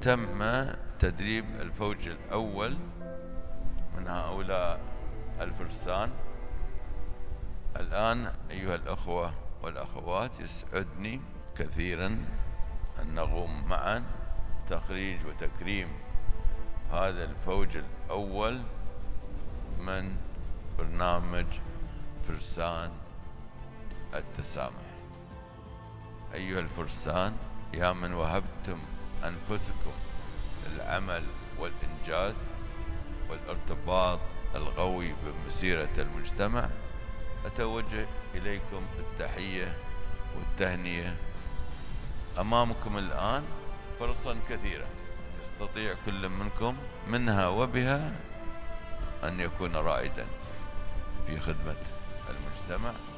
تم تدريب الفوج الأول من هؤلاء الفرسان. الآن أيها الأخوة والأخوات، يسعدني كثيرا أن نقوم معا تخريج وتكريم هذا الفوج الأول من برنامج فرسان التسامح. أيها الفرسان، يا من وهبتم أنفسكم للعمل والإنجاز والارتباط القوي بمسيرة المجتمع، أتوجه إليكم بالتحية والتهنئة. أمامكم الآن فرصا كثيرة يستطيع كل منكم منها وبها أن يكون رائدا في خدمة المجتمع